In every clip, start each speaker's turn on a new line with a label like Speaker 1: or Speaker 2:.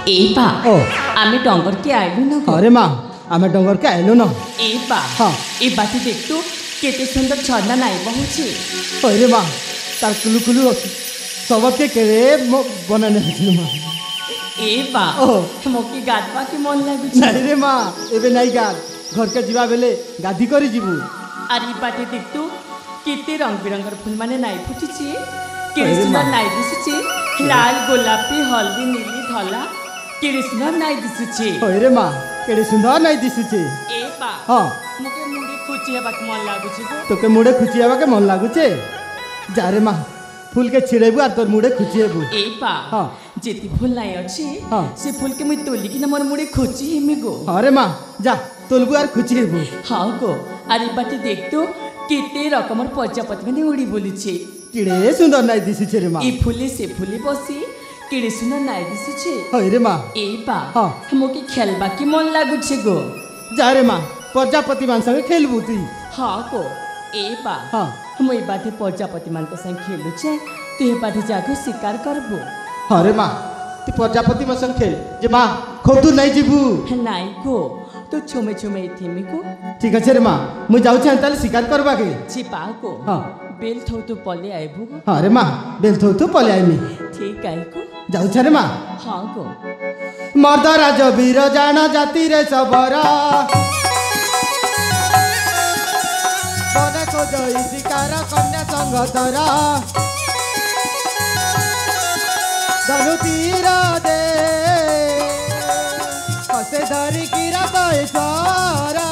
Speaker 1: ए बा
Speaker 2: ओ
Speaker 1: आमे डंगर के आइलु न
Speaker 2: अरे माँ आमे डंगर के आइलु न
Speaker 1: ए बा
Speaker 2: हाँ
Speaker 1: ए बाटी देख तू केते सुंदर झरना नाई बहुची
Speaker 2: अरे माँ तार कुलु कुलु सबके केरे बनाने हथिलु माँ
Speaker 1: ए बा
Speaker 2: ओ
Speaker 1: मोके गाधवा के मन लागु
Speaker 2: नहीं रे माँ एबे नहीं गाद घर के जीवा बेले गाधी करी जीवु
Speaker 1: अरे बाटी देख तू केते रंग बिरंगर फूल माने नाई फुटिची केते
Speaker 2: अरे
Speaker 1: सुंदर
Speaker 2: माँ।
Speaker 1: नाई दिसुची लाल गोलापी हल्दी नीली धला केते सुंदर नाई दिसुची
Speaker 2: अरे माँ केड़े सुंदर नहीं दिसुचे
Speaker 1: ए बा
Speaker 2: हाँ
Speaker 1: मोके मुंडी खुची हेबा के मन लागुची गो
Speaker 2: तोके मुड़े खुची हवा के मन लागुचे जा रे माँ फूल के छिड़ेबु आर तोर मुड़े खुची हेबु
Speaker 1: ए बा
Speaker 2: हाँ
Speaker 1: जेती फूल नाई अछि
Speaker 2: हाँ।
Speaker 1: से फूल के मुई तोली कि न मोर मुड़ी खुची हेमी गो
Speaker 2: अरे माँ जा तोलबु आर खुची हेबु
Speaker 1: हाँ गो अरे बाटी देख तो केते रकमर प्रजापति माने उड़ी बोलुछे
Speaker 2: किड़े सुंदर नहीं दिसुचे रे माँ
Speaker 1: ए फूले से फूले बसी केड़े सुंदर नाई दिसुछे
Speaker 2: अरे माँ
Speaker 1: ए बा
Speaker 2: हाँ।
Speaker 1: मोके खेलबा की मन लागुछे गो
Speaker 2: जा रे माँ प्रजापति मान संगे खेलबु ती
Speaker 1: हाँ गो ए बा
Speaker 2: हाँ
Speaker 1: मुई बाटे प्रजापति मान के संग खेलुछे तू ए बाटे जाके शिकार करबो
Speaker 2: अरे माँ ती प्रजापति मान संग खेल जे माँ खूब दूर नहीं जीबू
Speaker 1: नाई गो तो छुमे छुमे थीमी को
Speaker 2: ठीक है रे माँ मुझे जाऊँ ताले शिकार करवा के
Speaker 1: छिपा को
Speaker 2: हाँ
Speaker 1: बेल थौ तो पले आइबो गो
Speaker 2: अरे माँ बेल थो तू पले आईमी
Speaker 1: ठीक है को
Speaker 2: जाऊँ रे माँ
Speaker 1: हाँ गो
Speaker 2: मर्द राज वीर जान जाति रे सबरा बने को जई शिकार कन्या संग तरा धनु तीर दे हसे धरी कीरा पैसारा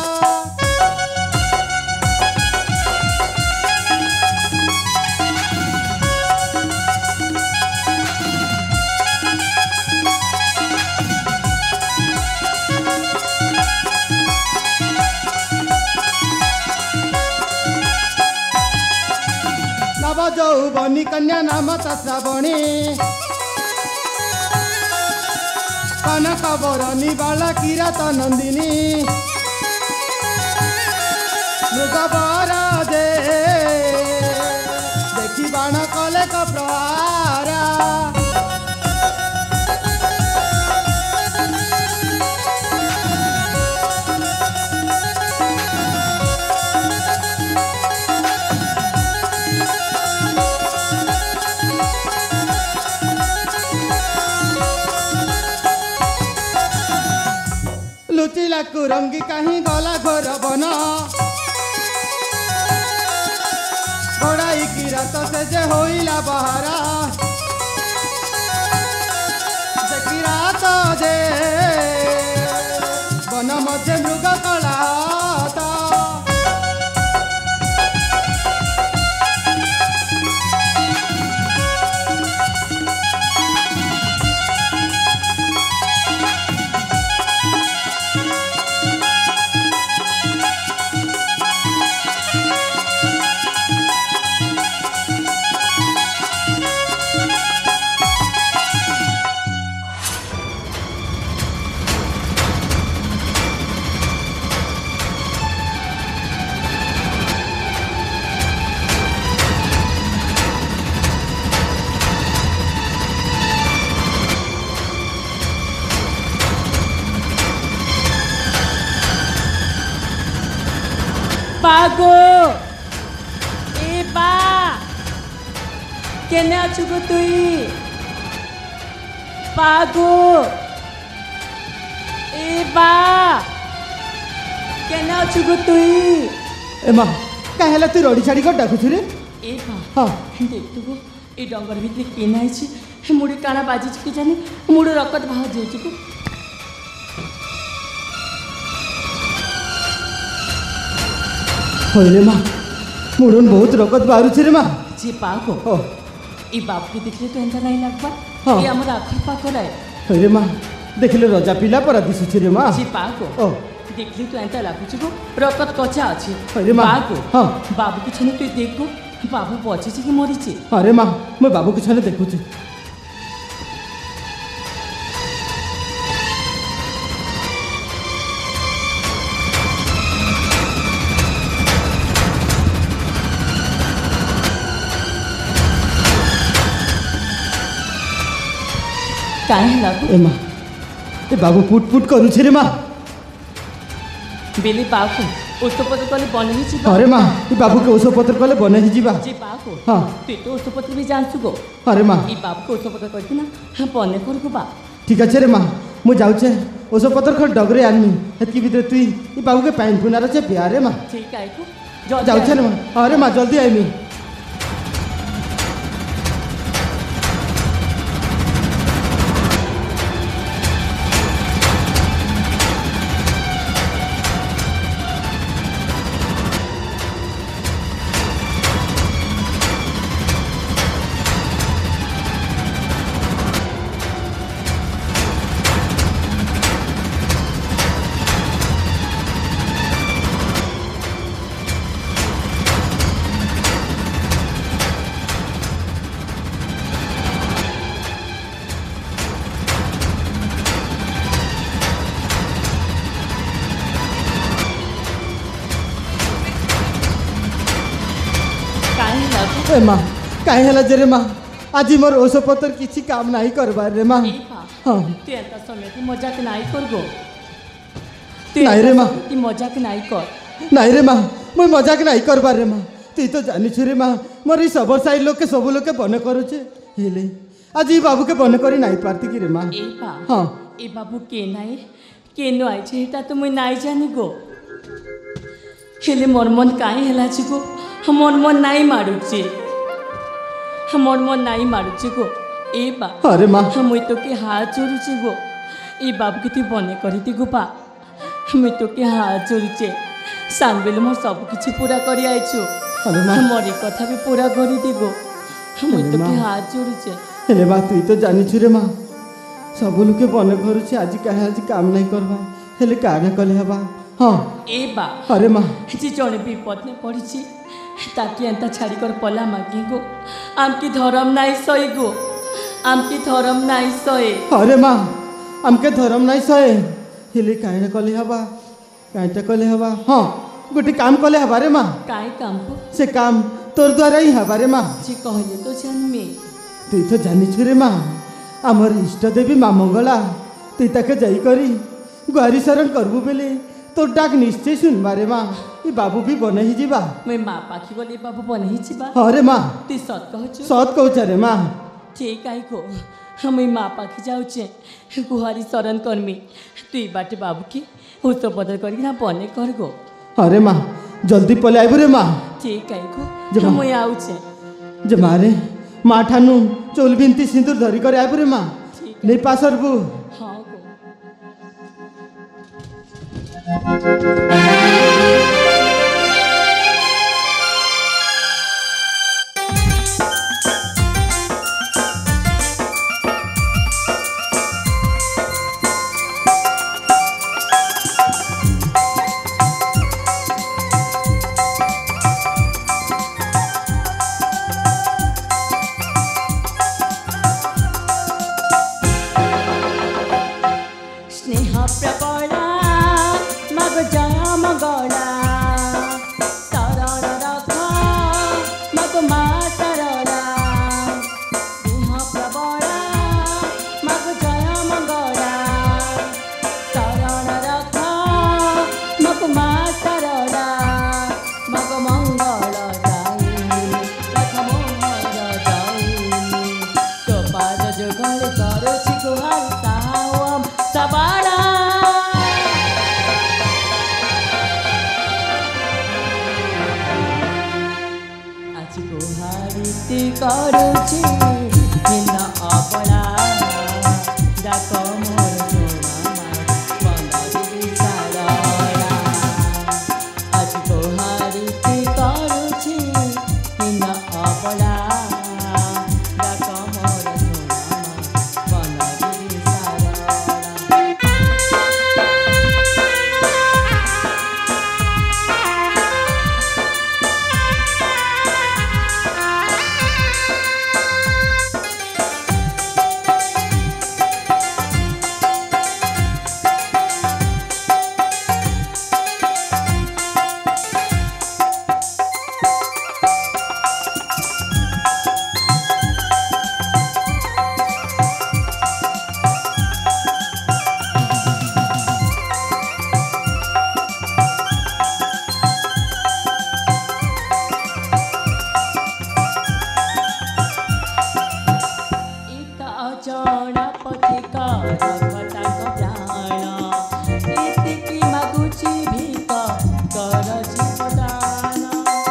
Speaker 2: नव जौवनी कन्या नाम श्रावणी कनक बरनी बाला किरात नंदिनी मृग बर दे देखी बाण कले कप्रहारा लुचिला कुरंगी कहीं गला घोर बन घोड़ाई की रात से जे होइला बहारा देखी रात जे बन मध्य मृग कलाता
Speaker 1: पागो ए बा केने अछु गो तुई पागो ए बा केने अछु गो तुई
Speaker 2: ए माँ कहेला तू रड़ी छाड़ी कर डाकुछु रे
Speaker 1: ए बा
Speaker 2: हाँ
Speaker 1: देख तू गो ए डंगर भितरे केना आइछि मुड़ी काना बाजिछि के जानी मुड़ी रकत बाहर जाइछि को
Speaker 2: होइले माँ मुड़न बहुत रगत बाहरुछि रे माँ
Speaker 1: जे पागो
Speaker 2: ओ
Speaker 1: ए बाप के देखले तो एंता नहीं लगबा
Speaker 2: हाँ।
Speaker 1: ए हमर आखर पाकर है
Speaker 2: होइले माँ देखले रजा पिला पर दिसुछि रे माँ
Speaker 1: जे पागो
Speaker 2: ओ
Speaker 1: देखली तो एंता लागुछि गो रकत कचा अछि
Speaker 2: अरे माँ
Speaker 1: पागो
Speaker 2: हाँ
Speaker 1: बाबू के छने तू देखो बाबू बचिछि कि मरिछि
Speaker 2: अरे माँ मैं बाबू के छने देखुछि
Speaker 1: काहे लागो
Speaker 2: ए माँ ए बाबू पुट पुट करुछे रे माँ
Speaker 1: बेली बाबू ଔଷଧପତ୍ର କଲେ ବନେଇ ଯିବା
Speaker 2: अरे माँ ये बाबू के ଔଷଧ पत्र कले बने जीवा
Speaker 1: ଯେ ବାବୁ
Speaker 2: ହଁ
Speaker 1: ତୁଇ ତ ଔଷଧପତ୍ର ବି ଜାଣିଛୁ ଗୋ
Speaker 2: अरे माँ
Speaker 1: ଏ ବାବୁକୁ ଔଷଧପତ୍ର କରିକି ନା ବନେ କରକୁ ବା
Speaker 2: ठीक अच्छे रे माँ मुझे जाऊचे ଔଷଧ पत्र खर डगरे आनमी हेतकी भीतर तुई ये बाबू के पैन पुनार छे प्यारे माँ
Speaker 1: ଠିକ ଆଇକୁ
Speaker 2: जाऊचे रे माँ अरे माँ जल्दी आईमी ए माँ कहीं है जे रे माँ आज मोर ଔଷଧ पत्र किसी काम नहीं करबार रे माँ
Speaker 1: ଏ ବା
Speaker 2: हाँ
Speaker 1: তুই এত সময় তুই মজাক নাই করবো
Speaker 2: নাই রে মা।
Speaker 1: তুই মজাক নাই কর
Speaker 2: नहीं रे माँ मुझे मजाक नहीं करबार रे माँ तुई तो जानी छु रे माँ मोर सबर साइड लोग के सब लोग के बने करुचे हेले आज ये बाबू के बने करी नहीं पारती कि रे माँ
Speaker 1: ଏ ବା
Speaker 2: हाँ
Speaker 1: ଏ ବାବୁ କେ নাই କେନୁ ଆଇছে ଏଟା ତ ମୁଇଁ ନାଇଁ ଜାନି ଗୋ ହେଲେ ମୋର୍ ମନ୍ କାହିଁ ହେଲା ଛି ଗୋ ମୋର୍ ମନ୍ ନାଇଁ ମାରୁଛି ମୋର୍ ମନ୍ ନାଇଁ ମାରୁଛି ଗୋ ଏ ବା
Speaker 2: अरे माँ
Speaker 1: ମୁଇଁ ତ କେ ହାତ ଯୋଡୁଛି ଗୋ ଏ ବାବୁକେ ତୁଇ ବନେ କରିତି ଗୋ ପା ମୁଇଁ ତ କେ ହାତ ଯୋଡୁଛେ ସାନବେଲେ ମୋର୍ ସବୁ କିଛି ପୂରା କରି ଆଇଛୁ
Speaker 2: अरे माँ
Speaker 1: मोर ए कथा भी पूरा करी देबो मुई तो के हाथ जोड़ुचे
Speaker 2: हेले माँ तुई तो जानी छु रे माँ सब लोग के बने करुचे आज कहे आज काम नहीं करबा हेले काहे कले हबा हाँ
Speaker 1: ए बा
Speaker 2: अरे माँ
Speaker 1: जे जने विपद ने पड़िछि ताकि अंता छाड़ी कर पला मागी गो आमकी धर्म नाई सई गो आमकी धर्म नाई सई
Speaker 2: अरे माँ हमके धर्म नहीं सहे हेले काहे कले हबा काहे कले हबा हाँ गोटे काम कले हबा रे माँ
Speaker 1: काई काम को
Speaker 2: से काम तोर द्वारा ही हबा रे माँ
Speaker 1: जे कहले तो जन्मे
Speaker 2: तुई तो जानी छु रे माँ आमर इष्ट देवी माँ मंगला तुई ताके जाई करी गुहारी शरण करबू बेले तो डाक निश्चय सुनबा रे माँ ये बाबू भी बने ही जीवा
Speaker 1: मैं माँ पाखी गले बाबू बने छिबा
Speaker 2: हाँ रे माँ
Speaker 1: ती सत कहछु
Speaker 2: सत कहूचा रे माँ
Speaker 1: ठीक आई को हम माँ पाखी जाऊचे गुहारी शरण करमी तुई बाटे बाबू की उस बदल करके ना बने कर गो
Speaker 2: अरे माँ जल्दी पले आइबू रे माँ
Speaker 1: ठीक आई को
Speaker 2: जमा।
Speaker 1: हम आउचे
Speaker 2: जे मारे माँ ठानू चौल बिनती सिंदूर धरी कर आइबू रे माँ
Speaker 1: ठीक
Speaker 2: नहीं पासरबू
Speaker 1: हाँ गो स्नेह प्रबला मग जया मगला शरण रख मग मा सरला स्नेह प्रबला मग जया मगला शरण रख मग मा सरला मग मंगल जाई रथ मंगल जाई तो पाद जुगल करुछि गुहार सावम सबाड़ा आज गुहारिती करुछि हिन अपड़ा डाक मोर सोना बंदी सारा आज गुहारिती करुछि हिन अपड़ा डाक मोर सोना बंदी सारा ରଖ ତାଙ୍କ ପ୍ରାଣ ଏତିକି ମାଗୁଛି ଭିକ କର ଜୀବଦାନ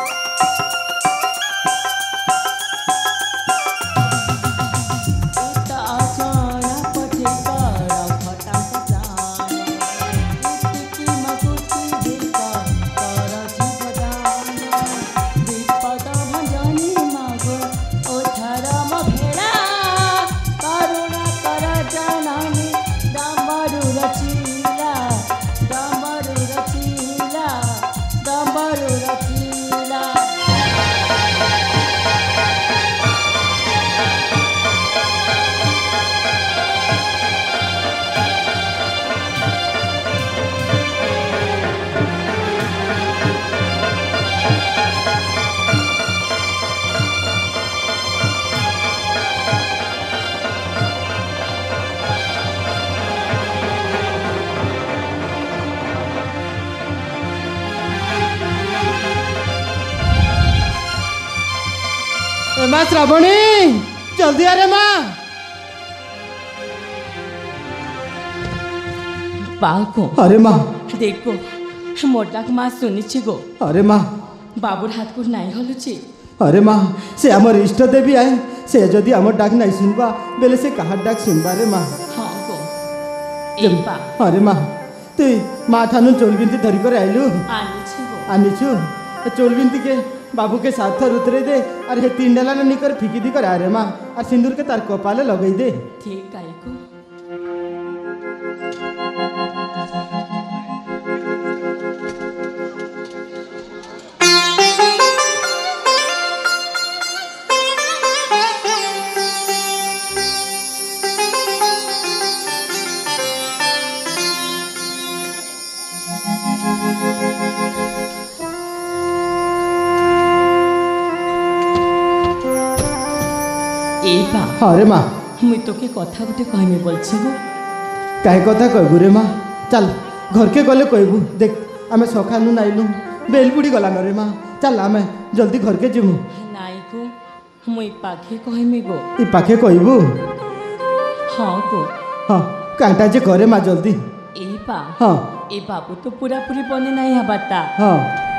Speaker 1: ଏତ ଅଜଣା ପଠିକ ରଖ ତାଙ୍କ ପ୍ରାଣ ଏତିକି ମାଗୁଛି ଭିକ କର ଜୀବଦାନ ବିପଦ ଭଞ୍ଜନି ମାଗୋ ଓଠାର ମୋ ଭେଳା କରୁଣା କର ଜନନୀ ଡମ୍ବରୁ ରଚିଲା ଡମ୍ବରୁ ରଚିଲା ଡମ୍ବରୁ ରଚିଲା
Speaker 2: ए माँ श्रावणी जल्दी आ रे माँ
Speaker 1: पाको
Speaker 2: अरे माँ
Speaker 1: देखो मोटाक माँ सुनिछि गो
Speaker 2: अरे माँ
Speaker 1: बाबुर हाथ को नाई हलुछि
Speaker 2: अरे माँ से आमर इष्ट देवी आए से जदि आमर डाक नहीं सुनबा बेले से कहार डाक सुनबा रे माँ
Speaker 1: हाँ गो ए बा
Speaker 2: अरे माँ तुई माँ थानु चोल बिनती धरी कर आइलु
Speaker 1: आनिछि गो
Speaker 2: आनिछु चोल बिनती के बाबू के साथ उतरे दे और हे तीन डाला निकर फिकी दी कर आ रे माँ और सिंदूर के तार कपाले लगई दे
Speaker 1: ठीक है को ए बा
Speaker 2: अरे माँ
Speaker 1: मुई तोके कथा गोटे कहमी बोलछि गो
Speaker 2: काहे कथा कहबू रे माँ चल घर के गले कहबू देख आमे सखानु नाइलु बेल बुड़ी गला न रे माँ चल आमे जल्दी घर के जिमु
Speaker 1: नाई को मुई पाखे कहमी गो
Speaker 2: ई पाखे कहबू
Speaker 1: हाँ गो
Speaker 2: हाँ कांटा जे करे माँ जल्दी
Speaker 1: ए बा
Speaker 2: हाँ
Speaker 1: ए बाबू तो पूरा पूरी बने नहीं हबाता
Speaker 2: हाँ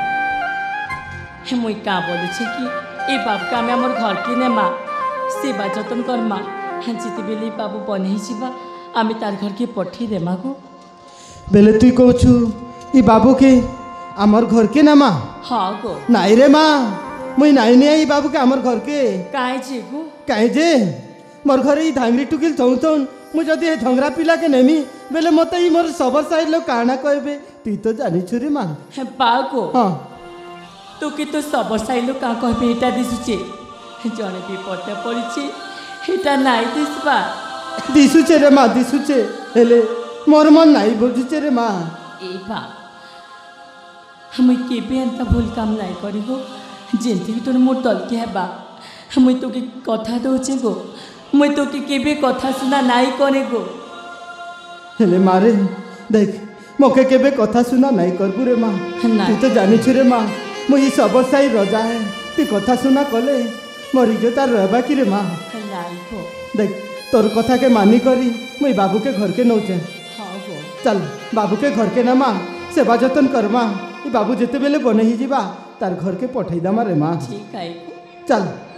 Speaker 1: मुई का बोलुछि कि ए बाबू का आमे हमर घर के ने माँ सेवा जतन कर माँ जिते बेले बाबू बने जीवा आमे तार घर के पठी दे माँ गो
Speaker 2: बेले तुई कहछु ई बाबू के आमर घर के ना माँ
Speaker 1: हाँ गो
Speaker 2: नाई रे माँ मुई नाई नहीं आई बाबू के आमर घर के
Speaker 1: काहे जे गो
Speaker 2: काहे जे मोर घरे ई धांगरी टुकिल चौं चौं मुझे जदि ए धंगरा पिला के नेमी बेले मते ई मोर सबर साइड लोग काना कहबे तुई तो जानिछु रे माँ
Speaker 1: बा गो
Speaker 2: हाँ
Speaker 1: तो कि तो सबर साइलो का कहबे एटा दिसुचे जने विपद पड़िछि एटा नाई दिसबा
Speaker 2: दिसुचे रे माँ दिसुचे हेले मोर मन नाई बुझुचे रे माँ
Speaker 1: ए बा मुई केबे एंता भूल काम नाई करी गो जेंति तोर मोर दल के हेबा मुई तो के कथा दउचे गो मुई तो के केबे कथा सुना नाई करे गो
Speaker 2: हेले मारे देख मोके केबे कथा सुना नाई करबू रे माँ
Speaker 1: नाई।
Speaker 2: तू तो जानिछु रे माँ मुई सब साई रजा है तू कथा सुना कले मोर इज्जत तार रहबा कि रे माँ
Speaker 1: नाई गो
Speaker 2: देख तोर कथा के मानी करी मुई बाबू के घर के नौचे
Speaker 1: हाँ गो
Speaker 2: चल बाबू के घर के ना माँ सेवा जतन कर माँ ई बाबू जेते बेले बने ही जीवा तार घर के पठेई दा रे माँ
Speaker 1: ठीक है गो
Speaker 2: चल